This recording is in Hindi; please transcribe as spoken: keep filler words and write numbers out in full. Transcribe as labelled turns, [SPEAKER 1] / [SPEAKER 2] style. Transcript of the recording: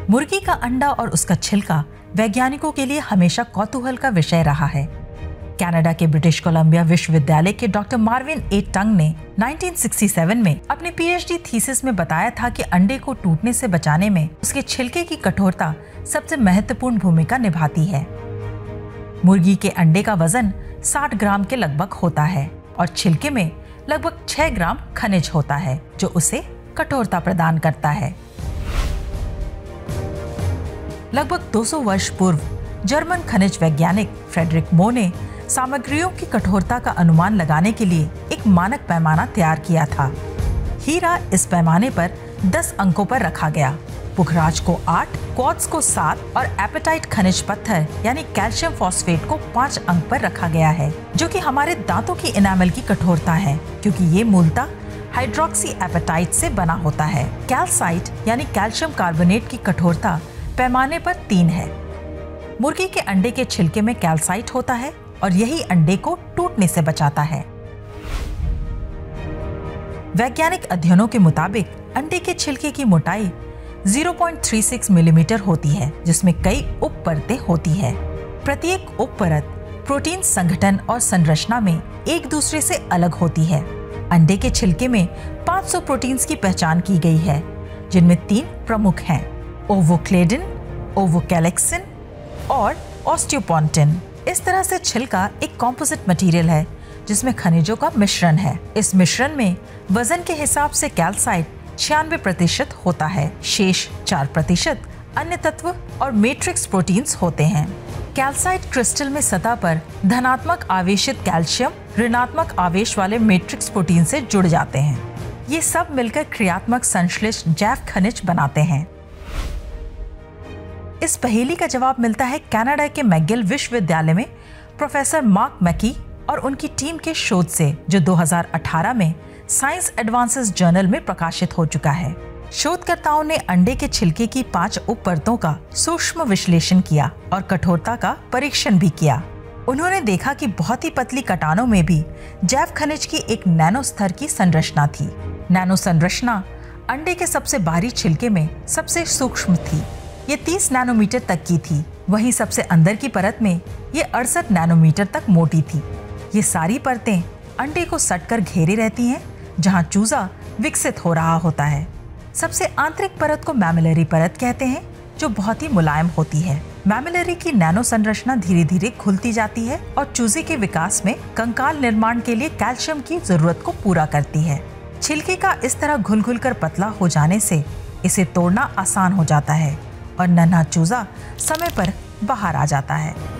[SPEAKER 1] मुर्गी का अंडा और उसका छिलका वैज्ञानिकों के लिए हमेशा कौतूहल का विषय रहा है। कनाडा के ब्रिटिश कोलंबिया विश्वविद्यालय के डॉक्टर मार्विन ए टंग ने उन्नीस सौ सरसठ में अपने पीएचडी थीसिस में बताया था कि अंडे को टूटने से बचाने में उसके छिलके की कठोरता सबसे महत्वपूर्ण भूमिका निभाती है। मुर्गी के अंडे का वजन साठ ग्राम के लगभग होता है और छिलके में लगभग छह ग्राम खनिज होता है, जो उसे कठोरता प्रदान करता है। लगभग दो सौ वर्ष पूर्व जर्मन खनिज वैज्ञानिक फ्रेडरिक मो ने सामग्रियों की कठोरता का अनुमान लगाने के लिए एक मानक पैमाना तैयार किया था। हीरा इस पैमाने पर दस अंकों पर रखा गया, पुखराज को आठ, क्वार्ट्ज को सात और एपेटाइट खनिज पत्थर यानी कैल्शियम फॉस्फेट को पाँच अंक पर रखा गया है, जो कि हमारे दांतों की इनामल की कठोरता है, क्योंकि ये मूलतः हाइड्रोक्सी एपेटाइट से बना होता है। कैल्साइट यानी कैल्शियम कार्बोनेट की कठोरता पैमाने पर तीन है। मुर्गी के अंडे के छिलके में कैल्साइट होता है और यही अंडे को टूटने से बचाता है। वैज्ञानिक अध्ययनों के मुताबिक अंडे के छिलके की मोटाई zero point three six millimetre होती है, जिसमें कई उप परतें होती है। प्रत्येक उप परत प्रोटीन संगठन और संरचना में एक दूसरे से अलग होती है। अंडे के छिलके में पाँच सौ प्रोटीन्स की पहचान की गई है, जिनमें तीन प्रमुख हैं: ओवोक्लेडिन, ओवोकैलेक्सिन और ऑस्टियोपोन्टिन। इस तरह से छिलका एक कॉम्पोजिट मटेरियल है जिसमें खनिजों का मिश्रण है। इस मिश्रण में वजन के हिसाब से कैल्साइट छियानवे प्रतिशत होता है, शेष चार प्रतिशत अन्य तत्व और मैट्रिक्स प्रोटीन्स होते हैं। कैल्साइट क्रिस्टल में सतह पर धनात्मक आवेशित कैल्शियम ऋणात्मक आवेश वाले मैट्रिक्स प्रोटीन से जुड़ जाते हैं। ये सब मिलकर क्रियात्मक संश्लिष्ट जैव खनिज बनाते हैं। इस पहेली का जवाब मिलता है कनाडा के मैगिल विश्वविद्यालय में प्रोफेसर मार्क मैकी और उनकी टीम के शोध से, जो दो हज़ार अठारह में साइंस एडवांसेस जर्नल में प्रकाशित हो चुका है। शोधकर्ताओं ने अंडे के छिलके की पांच उप परतों का सूक्ष्म विश्लेषण किया और कठोरता का परीक्षण भी किया। उन्होंने देखा कि बहुत ही पतली कटानों में भी जैव खनिज की एक नैनो स्तर की संरचना थी। नैनो संरचना अंडे के सबसे बाहरी छिलके में सबसे सूक्ष्म थी। ये तीस नैनोमीटर तक की थी, वहीं सबसे अंदर की परत में ये अड़सठ नैनोमीटर तक मोटी थी। ये सारी परतें अंडे को सटकर घेरे रहती हैं, जहां चूजा विकसित हो रहा होता है। सबसे आंतरिक परत को मैमिलरी परत कहते हैं, जो बहुत ही मुलायम होती है। मैमिलरी की नैनो संरचना धीरे धीरे खुलती जाती है और चूजे के विकास में कंकाल निर्माण के लिए कैल्शियम की जरूरत को पूरा करती है। छिलके का इस तरह घुल घुल कर पतला हो जाने से इसे तोड़ना आसान हो जाता है और नन्हा चूजा समय पर बाहर आ जाता है।